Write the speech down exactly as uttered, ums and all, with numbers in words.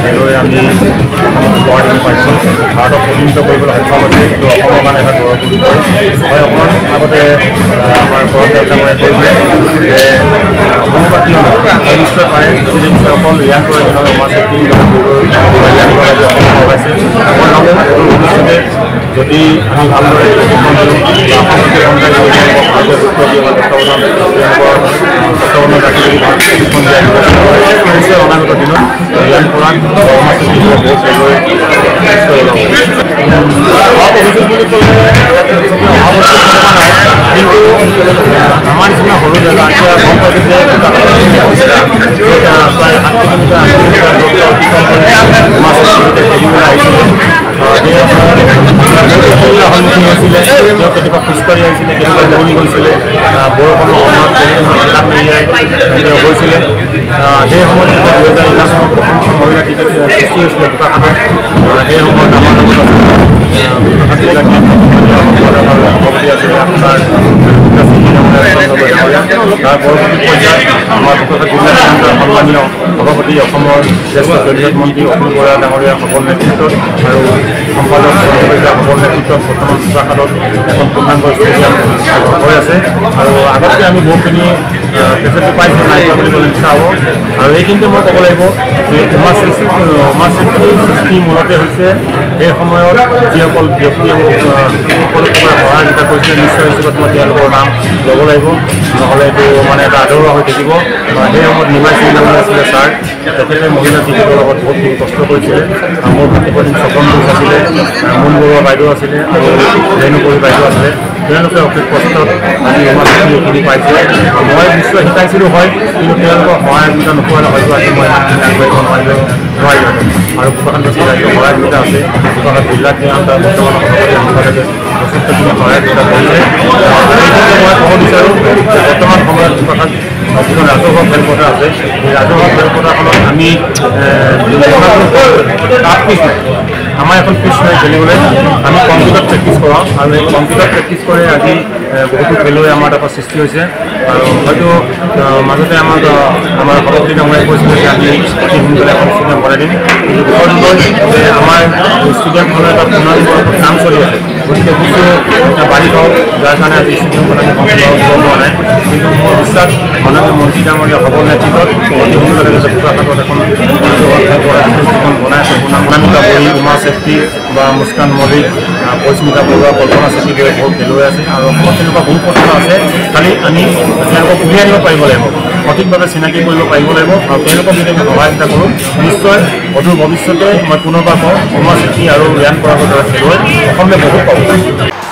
খেলুৱৈ আমি উপহাৰ দিব পাৰিছোঁ ভাৰতক প্ৰতিনিধিত্ব কৰিবলৈ সক্ষম হৈছে কিন্তু অসমৰ কাৰণে এটা গৌৰৱ বিষয় হয় অকণমান আগতে আমাৰ ঘৰতে ডাঙৰে কৈছে যে অসমবাসী নিশ্চয় পাৰে যদি অকল ৰিয়ান কৰে তেনেহ'লে সমাজ শক্তি ৰিয়ান কৰা যে অসম লগাইছে ভৱিষ্যতে যদি আমি ভালদৰে প্ৰশিক্ষণ দিওঁ বা অসমকে সঞ্চাৰ কৰি ভালদৰে গুৰুত্ব দিয়ে বা তত্বাৱধান তেওঁলোকৰ তত্বাৱধান ৰাখি যদি ভাল প্ৰশিক্ষণ দিয়া নিশ্চয় অনাগত দিনত ৰিয়ান কৰাত সমাজ শক্তি বহুত খেলুৱৈ নিশ্চয় ওলাব অভিযোগ বুলি ক'লে কিন্তু আমাৰ নিচিনা সৰু জেগা এতিয়া গম পাইছোঁ যে প্ৰায় সাত কিলোমিটাৰ আঠ কিলোমিটাৰ অতিক্ৰম কৰি সমাজ খেলিবলৈ আহিছিলে সন্মুখীন হৈছিলে তেওঁ কেতিয়াবা খোজকাঢ়ি আহিছিলে কেতিয়াবা দৌৰি গৈছিলে বৰষুণৰ সময়ত কিতাপ মেৰিয়াই তেওঁ গৈছিলে সেই সময়ত যেতিয়া দুহেজাৰ এঘাৰ চনত প্ৰথমখন মহিলা ক্ৰিকেট সৃষ্টি হৈছিলে বোকাখাটত সেই সময়ত আমাৰ লগত সভাপতি আছিলে আপোনাৰ তাৰ পৰৱৰ্তী পৰ্যায়ত আমাৰ বোকাখাট জিলা সন্মানীয় সভাপতি অসমৰ জ্যেষ্ঠ কেবিনেট মন্ত্ৰী অখিল বৰা ডাঙৰীয়া সকল নেতৃত্বত আৰু সম্পাদক সকল নেতৃত্বত বৰ্তমান বোকাখাটত এখন পূৰ্ণাংগ ষ্টেডিয়াম হৈ আছে আৰু আগতকৈ আমি বহুতখিনি ফেচিলিটি পাইছোঁ নাই বুলি ক'লে ইচ্ছা হ'ব আৰু এইখিনিতে মই ক'ব লাগিব যে সমাজ সৃষ্টি সমাজ সৃষ্টিৰ সৃষ্টি মূলতে হৈছে সেই সময়ত যিসকল ব্যক্তিয়ে সকলো প্ৰকাৰে সহায়িতা কৰিছিলে নিশ্চয় হিচাপত মই তেওঁলোকৰ নাম ল'ব লাগিব নহ'লে এইটো মানে এটা আদৰুৱা হৈ থাকিব সেই সময়ত নিমাই সিং নামৰ আছিলে ছাৰ তেখেতে মহিলা ক্ৰিকেটৰ লগত বহুতখিনি কষ্ট কৰিছিলে মোৰ ভাতৃপতি স্বপন ঘোষ আছিলে মুন বৰুৱা বাইদেউ আছিলে আৰু ৰেণুপৰি বাইদেউ আছিলে তেওঁলোকে অশেষ কষ্টত আজি সমাজ শক্তি পাইছে মই নিশ্চয় শিকাইছিলোঁ হয় কিন্তু তেওঁলোকৰ সহায়তা নোপোৱালে হয়তো আজি মই আগবাঢ়িব নোৱাৰিব নোৱাৰিলোঁ আৰু বোকাখাট ৰাজ্যৰ সহায়তা আছে বোকাখাট জিলাত বৰ্তমান সভাপতি যথেষ্টখিনি সহায়তা কৰিছে মই ক'ব বিচাৰোঁ বৰ্তমান সময়ত বোকাখাট যিখন ৰাজহুৱা খেলপথাৰ আছে সেই ৰাজহুৱা খেলপথাৰখনত আমি তাত পিছ নাই আমাৰ এখন পিছ নাই খেলিবলৈ আমি কম্পিউটাৰত প্ৰেক্টিছ কৰাওঁ আৰু এই কম্পিউটাৰত প্ৰেক্টিছ কৰি আজি বহুতো খেলুৱৈ আমাৰ তাৰপৰা সৃষ্টি হৈছে আৰু হয়তো মাজতে আমাক আমাৰ সভাপতি ডাঙৰীয়াই কৈছিলে যে আমি অতি সোনকালে এখন ষ্টেডিয়াম বনাই দিম কিন্তু বিষয়টো হ'ল যে আমাৰ ষ্টেডিয়ামখনৰ এটা পূৰ্ণাংগৰ কাম চলি আছে গতিকে কিছু বাঢ়ি হওক যাৰ কাৰণে আজি ষ্টেডিয়ামখন আমি সম্পূৰ্ণ কৰিব পৰা নাই কিন্তু মোৰ বিশ্বাস মাননীয় মন্ত্ৰী ডাঙৰীয়া সবল নেতৃত্বত অতি সোনকালে বোকাখাটত এখন যিখন বনাই আছে অনামিকা বড়ি উমা চেত্ৰী বা মুস্কান মল্লিক পৰিস্মিতা বৰুৱা কল্পনা চেত্ৰী দৰে বহুত খেলুৱৈ আছে আৰু অসমত তেনেকুৱা বহুত কথা আছে খালি আমি তেওঁলোকক উলিয়াই আনিব পাৰিব লাগিব সঠিকভাৱে চিনাকি কৰিব পাৰিব লাগিব আৰু তেওঁলোকক যদি আমি সহায়তা কৰোঁ নিশ্চয় অদূৰ ভৱিষ্যতে মই পুনৰবাৰ কওঁ উমা চেত্ৰী আৰু ৰিয়ান পৰাগৰ দৰে খেলুৱৈ অসমে বহুত পাব।